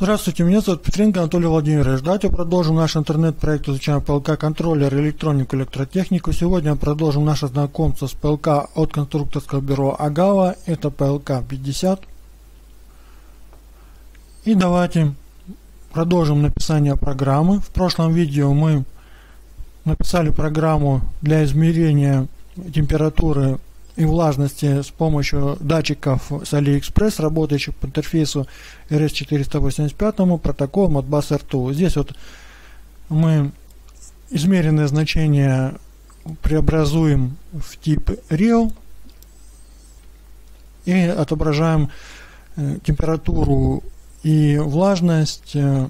Здравствуйте, меня зовут Петренко Анатолий Владимирович. Давайте продолжим наш интернет-проект «Изучаем ПЛК контроллер, электронику, электротехнику». Сегодня продолжим наше знакомство с ПЛК от конструкторского бюро Агава. Это ПЛК 50. И давайте продолжим написание программы. В прошлом видео мы написали программу для измерения температуры и влажности с помощью датчиков с AliExpress, работающих по интерфейсу RS485, протокол Modbus R2. Здесь вот мы измеренные значения преобразуем в тип Real и отображаем температуру и влажность с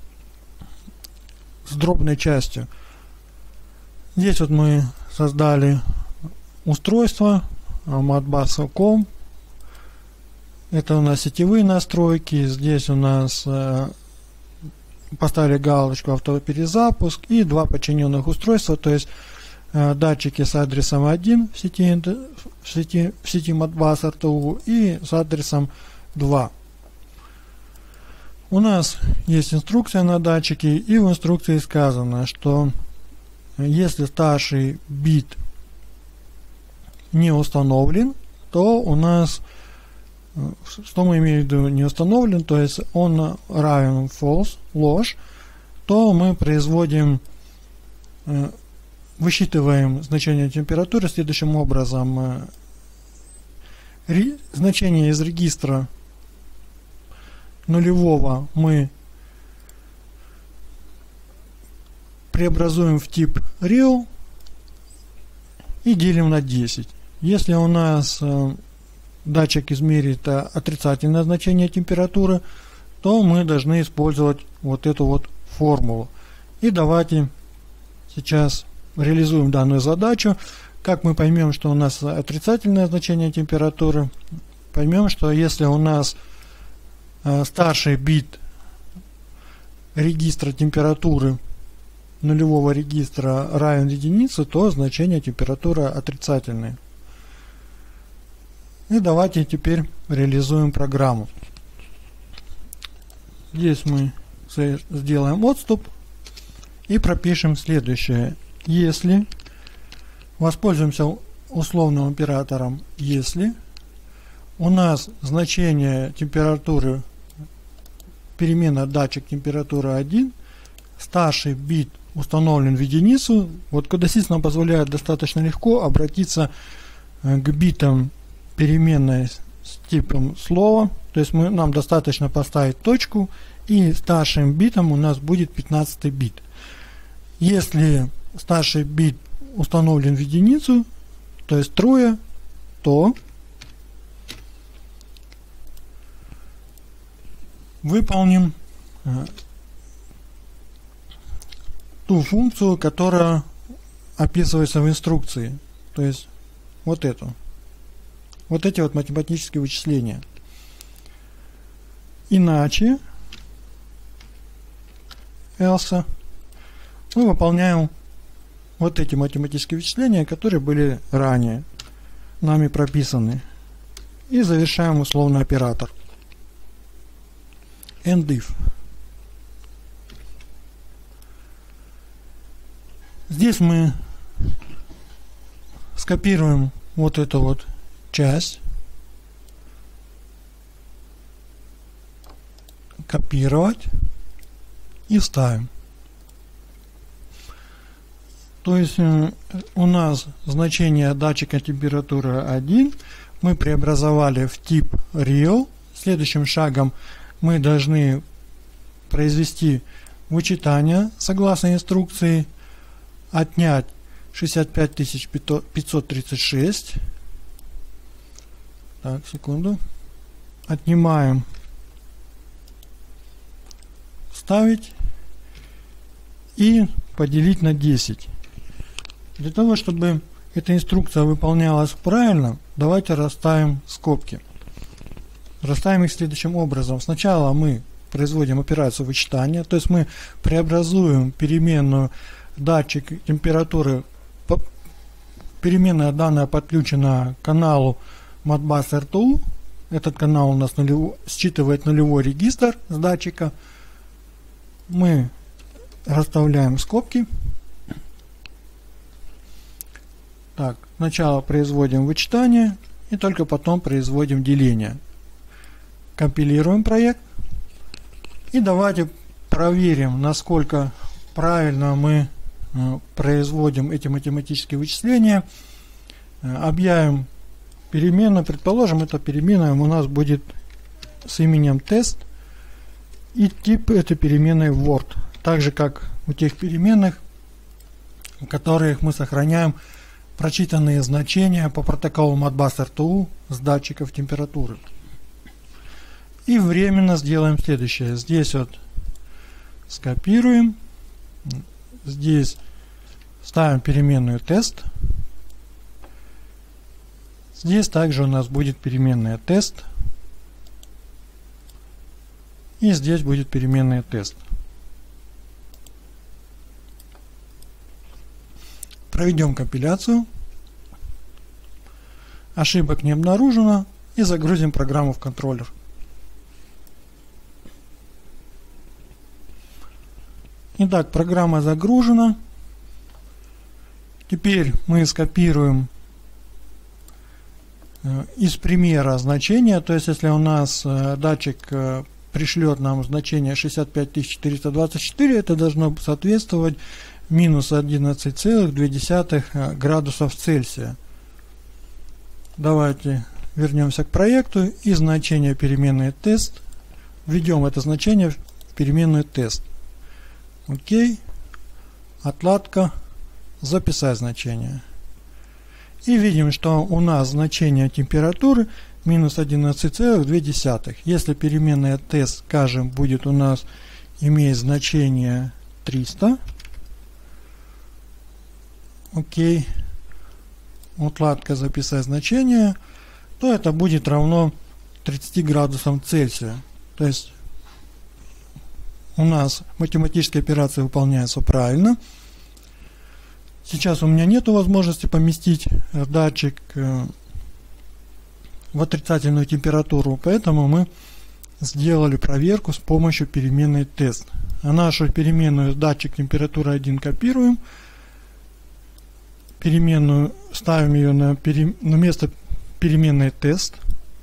дробной частью. Здесь вот мы создали устройство Modbus.com. Это у нас сетевые настройки. Здесь у нас поставили галочку автоперезапуск и два подчиненных устройства, то есть датчики с адресом 1 в сети Modbus R2 и с адресом 2. У нас есть инструкция на датчике, и в инструкции сказано, что если старший бит не установлен, то у нас, что мы имеем в виду не установлен, то есть он равен false, ложь, то мы производим, высчитываем значение температуры следующим образом. Значение из регистра нулевого мы преобразуем в тип Real и делим на 10. Если у нас датчик измерит отрицательное значение температуры, то мы должны использовать вот эту вот формулу. И давайте сейчас реализуем данную задачу. Как мы поймем, что у нас отрицательное значение температуры? Поймем, что если у нас старший бит регистра температуры нулевого регистра равен единице, то значение температуры отрицательное. И давайте теперь реализуем программу. Здесь мы сделаем отступ и пропишем следующее. Если воспользуемся условным оператором если у нас значение температуры перемена датчик температуры 1, старший бит установлен в единицу, вот кодасист нам позволяет достаточно легко обратиться к битам переменной с типом слова, то есть нам достаточно поставить точку, и старшим битом у нас будет 15 бит. Если старший бит установлен в единицу, то есть трое, то выполним ту функцию, которая описывается в инструкции, то есть вот эту. Вот эти вот математические вычисления. Иначе, else, мы выполняем вот эти математические вычисления, которые были ранее нами прописаны. И завершаем условный оператор. And if. Здесь мы скопируем вот эту вот часть, копировать и вставим. То есть у нас значение датчика температуры 1 мы преобразовали в тип Real. Следующим шагом мы должны произвести вычитание согласно инструкции, отнять 65536. Так, секунду. Отнимаем, вставить и поделить на 10. Для того, чтобы эта инструкция выполнялась правильно, давайте расставим скобки. Расставим их следующим образом. Сначала мы производим операцию вычитания, то есть мы преобразуем переменную датчик температуры, переменная данная подключена к каналу Modbus R2, этот канал у нас считывает нулевой регистр с датчика. Мы расставляем скобки. Так, сначала производим вычитание и только потом производим деление. Компилируем проект. И давайте проверим, насколько правильно мы производим эти математические вычисления. Объявим переменную. Предположим, эта переменная у нас будет с именем тест. И тип этой переменной Word. Так же, как у тех переменных, в которых мы сохраняем прочитанные значения по протоколу Modbus RTU с датчиков температуры. И временно сделаем следующее. Здесь вот скопируем. Здесь ставим переменную тест. Здесь также у нас будет переменная тест. И здесь будет переменная тест. Проведем компиляцию. Ошибок не обнаружено. И загрузим программу в контроллер. Итак, программа загружена. Теперь мы скопируем из примера значения. То есть, если у нас датчик пришлет нам значение 65424, это должно соответствовать минус 11,2 градусов Цельсия. Давайте вернемся к проекту и значение переменной тест. Введем это значение в переменную тест. Окей. Отладка. Записать значение. И видим, что у нас значение температуры минус 11,2. Если переменная тест, скажем, будет у нас иметь значение 300. Окей. Отладка записать значение, то это будет равно 30 градусам Цельсия. То есть у нас математическая операция выполняется правильно. Сейчас у меня нет возможности поместить датчик в отрицательную температуру, поэтому мы сделали проверку с помощью переменной тест. А нашу переменную датчик температуры 1 копируем. Переменную ставим ее на место переменной тест.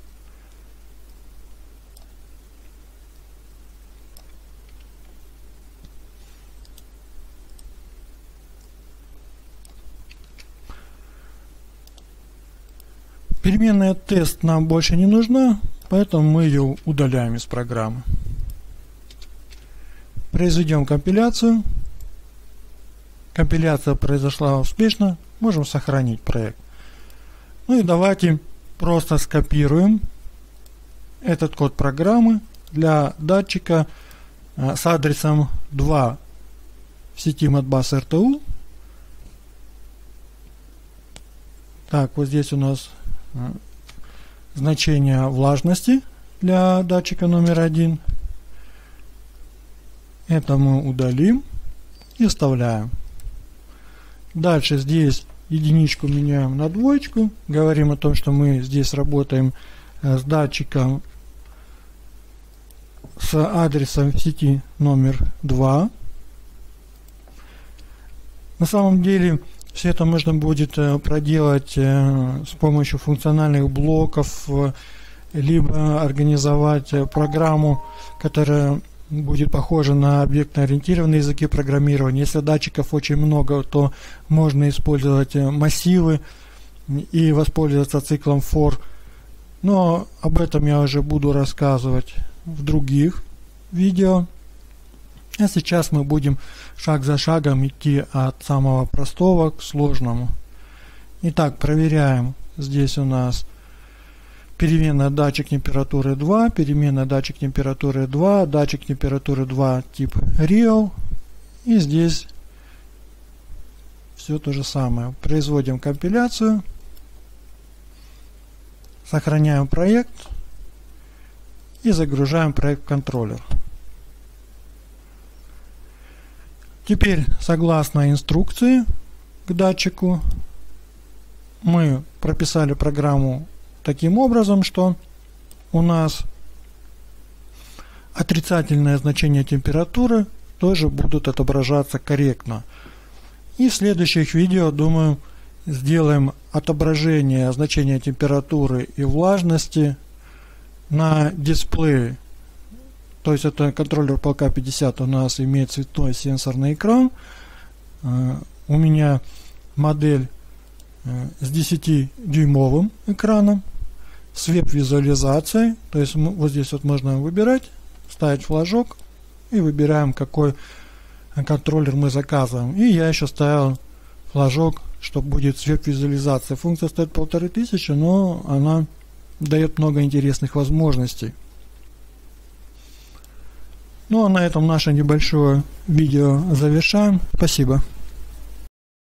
Переменная тест нам больше не нужна, поэтому мы ее удаляем из программы. Произведем компиляцию. Компиляция произошла успешно. Можем сохранить проект. Ну и давайте просто скопируем этот код программы для датчика с адресом 2 в сети Modbus RTU. Так, вот здесь у нас значение влажности для датчика номер 1. Это мы удалим и вставляем. Дальше здесь единичку меняем на двоечку. Говорим о том, что мы здесь работаем с датчиком с адресом в сети номер 2. На самом деле все это можно будет проделать с помощью функциональных блоков, либо организовать программу, которая будет похожа на объектно-ориентированные языки программирования. Если датчиков очень много, то можно использовать массивы и воспользоваться циклом for. Но об этом я уже буду рассказывать в других видео. А сейчас мы будем шаг за шагом идти от самого простого к сложному. Итак, проверяем. Здесь у нас переменная датчик температуры 2, переменная датчик температуры 2, датчик температуры 2 тип Real. И здесь все то же самое. Производим компиляцию. Сохраняем проект. И загружаем проект в контроллер. Теперь, согласно инструкции к датчику, мы прописали программу таким образом, что у нас отрицательное значение температуры тоже будут отображаться корректно. И в следующих видео, думаю, сделаем отображение значения температуры и влажности на дисплее. То есть это контроллер полка 50 у нас имеет цветной сенсорный экран. У меня модель с 10-дюймовым экраном, с веб-визуализацией. То есть вот здесь вот можно выбирать, ставить флажок и выбираем, какой контроллер мы заказываем. И я еще ставил флажок, что будет с веб-визуализацией. Функция стоит 1500, но она дает много интересных возможностей. Ну а на этом наше небольшое видео завершаем. Спасибо.